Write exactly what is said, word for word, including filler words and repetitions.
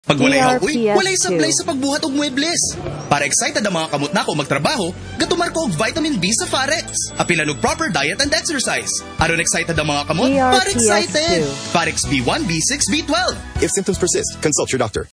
Pag walay haukoy, D R P S walay sablay sa pagbuhat og muebles. Para excited ang mga kamot nako magtrabaho, gatumar ko og vitamin B sa Pharex. Apilan og proper diet and exercise. Aron excited ang mga kamot, D R P S Pharexcited. two. Pharex B one, B six, B twelve. If symptoms persist, consult your doctor.